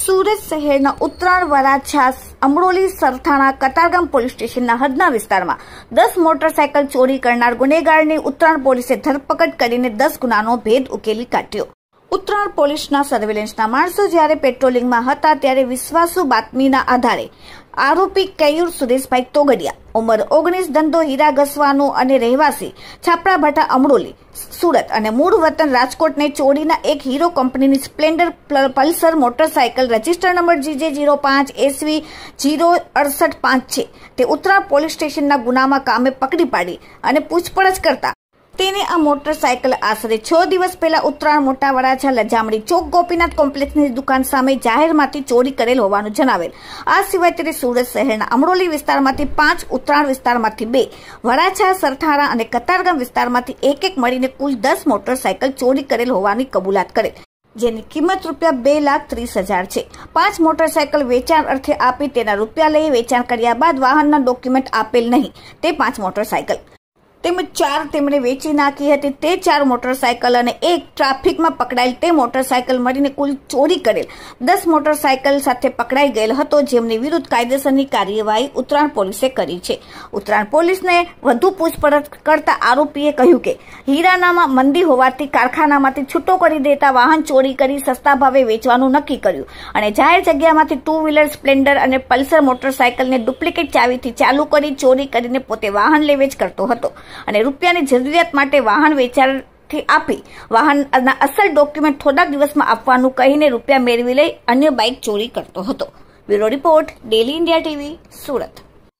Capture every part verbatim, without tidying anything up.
સુરત શહેરના ઉત્તરાયણ વરાછા અમરોલી સરથાણા કતારગામ પોલીસ સ્ટેશનના હદના વિસ્તારમાં દસ મોટરસાયકલ ચોરી કરનાર ગુનેગારની ઉત્તરાયણ પોલીસે ધરપકડ કરીને દસ ગુનાનો ભેદ ઉકેલી કાઢ્યો। ઉત્તરાયણ પોલીસના સર્વેલન્સના માણસો જ્યારે પેટ્રોલિંગમાં હતા ત્યારે વિશ્વાસુ બાતમીના આધારે આરોપી કેયુર સુરેશભાઈ તોગડિયા ઉંમર ઓગણીસ ધંધો હીરા ઘસવાનો અને રહેવાસી છાપરા ભાટા અમરોલી સુરત અને મૂળ વતન રાજકોટને ચોરીના એક હીરો કંપનીની Splendor Pulsar motorcycle register number GJ zero પાંચ એસવી ઝીરો અડસઠ પાંચ છે તે ઉત્તરાયણ પોલીસ સ્ટેશનના ગુનામાં કામે પકડી પાડી અને પૂછપરછ કરતા તેને આ મોટરસાયકલ આશરે છ દિવસ પહેલા ઉત્તરાયણ મોટા વરાછા લજામડી ચોક ગોપીનાથ કોમ્પ્લેક્સની દુકાન સામે જાહેરમાંથી ચોરી કરેલ હોવાનું જણાવેલ। આ સિવાય તેને સુરત શહેરના અમરોલી વિસ્તારમાંથી પાંચ, ઉત્તરાયણ વિસ્તારમાંથી બે, વરાછા સરથાણા અને કતારગામ વિસ્તારમાંથી એક એક મળીને કુલ દસ મોટરસાયકલ ચોરી કરેલ હોવાની કબૂલાત કરેલ, જેની કિંમત રૂપિયા બે લાખ ત્રીસ હજાર છે। પાંચ મોટરસાયકલ વેચાણ અર્થે આપી તેના રૂપિયા લઈ વેચાણ કર્યા બાદ વાહનના ડોક્યુમેન્ટ આપેલ નહીં તે પાંચ મોટરસાયકલ તેમજ ચાર તેમણે વેચી નાખી હતી તે ચાર મોટરસાયકલ અને એક ટ્રાફિકમાં પકડાયેલ તે મોટરસાયકલ મળીને કુલ ચોરી કરેલ દસ મોટરસાયકલ સાથે પકડાઈ ગયેલ હતો, જેમની વિરુદ્ધ કાયદેસરની કાર્યવાહી ઉત્તરાયણ પોલીસે કરી છે। ઉત્તરાયણ પોલીસને વધુ પૂછપરછ કરતા આરોપીએ કહ્યું કે હીરાનામાં મંદી હોવાથી કારખાનામાંથી છૂટો કરી દેતા વાહન ચોરી કરી સસ્તા ભાવે વેચવાનું નક્કી કર્યું અને જાહેર જગ્યામાંથી ટુ વ્હીલર સ્પ્લેન્ડર અને પલ્સર મોટરસાયકલને ડુપ્લિકેટ ચાવીથી ચાલુ કરી ચોરી કરીને પોતે વાહન લે વેચ કરતો હતો અને રૂપિયાની જરૂરિયાત માટે વાહન વેચાણથી આપી વાહનના અસલ ડોક્યુમેન્ટ થોડાક દિવસમાં આપવાનું કહીને રૂપિયા મેળવી લઈ અન્ય બાઇક ચોરી કરતો હતો। Bureau report, daily India TV, Surat.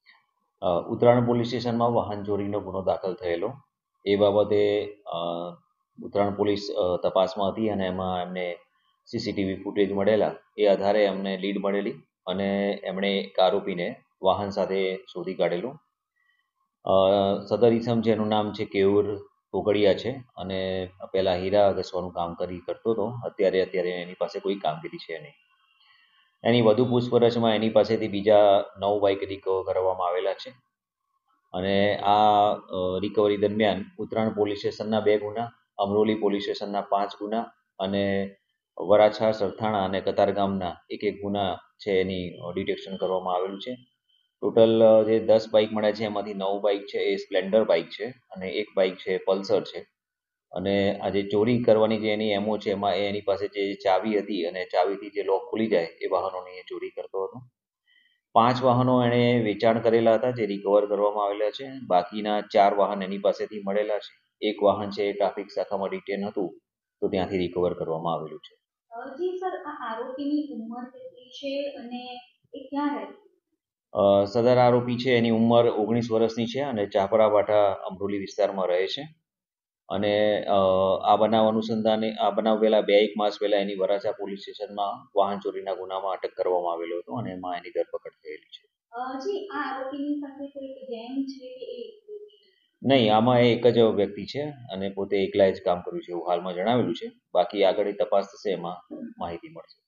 Uttarayan police સ્ટેશનમાં વાહન ચોરીનો ગુનો દાખલ થયેલો એ બાબતે ઉત્તરાયણ પોલીસ તપાસમાં હતી અને એમાં એમને સીસીટીવી ફૂટેજ મળેલા એ આધારે અમને લીડ મળેલી અને એમણે એક આરોપીને વાહન સાથે શોધી કાઢેલું। સદર ઈસમ જેનું નામ છે કેયુર તોગડિયા છે અને પહેલાં હીરા ઘસવાનું કામ કરી કરતો હતો, અત્યારે અત્યારે એની પાસે કોઈ કામગીરી છે નહીં। એની વધુ પૂછપરછમાં એની પાસેથી બીજા નવ બાઇક રિકવર કરવામાં આવેલા છે અને આ રિકવરી દરમિયાન ઉત્તરાયણ પોલીસ સ્ટેશનના બે ગુના, અમરોલી પોલીસ સ્ટેશનના પાંચ ગુના અને વરાછા સરથાણા અને કતારગામના એક એક ગુના છે એની ડિટેક્શન કરવામાં આવેલું છે। ટોટલ જે દસ બાઇક મળ્યા છે એમાંથી નવ બાઇક છે એ સ્પ્લેન્ડર બાઇક છે અને એક બાઇક છે પલ્સર છે અને આ જે ચોરી કરવાની જે એની એમો છે એમાં એની પાસે જે ચાવી હતી અને ચાવીથી જે લોક ખુલી જાય એ વાહનોની એ ચોરી કરતો હતો। પાંચ વાહનો એણે વેચાણ કરેલા હતા જે રિકવર કરવામાં આવેલા છે, બાકીના ચાર વાહન એની પાસેથી મળેલા છે। એક વાહન છે એ ટ્રાફિક શાખામાં ડિટેન હતું તો ત્યાંથી રિકવર કરવામાં આવેલું છે। જી સર, આ આરોપીની ઉંમર કેટલી છે અને એ ક્યાં રહે? સદર આરોપી છે એની ઉંમર ઓગણીસ વર્ષની છે અને ચાપરા ભાટા અમરોલી વિસ્તારમાં રહે છે અને આ બનાવ અનુસંધાને આ બનાવ પહેલા બે એક માસ પહેલા એની વરાછા પોલીસ સ્ટેશનમાં વાહન ચોરીના ગુનામાં અટક કરવામાં આવેલો હતો અને એમાં એની ધરપકડ થયેલી છે। જી, આ આરોપીની સાથે કોઈ ગેંગ છે કે નહીં, આમાં એ એક જ વ્યક્તિ છે અને પોતે એકલા જ કામ કર્યું છે એવું હાલમાં જણાવેલું છે, બાકી આગળ તપાસ થશે એમાં માહિતી મળશે।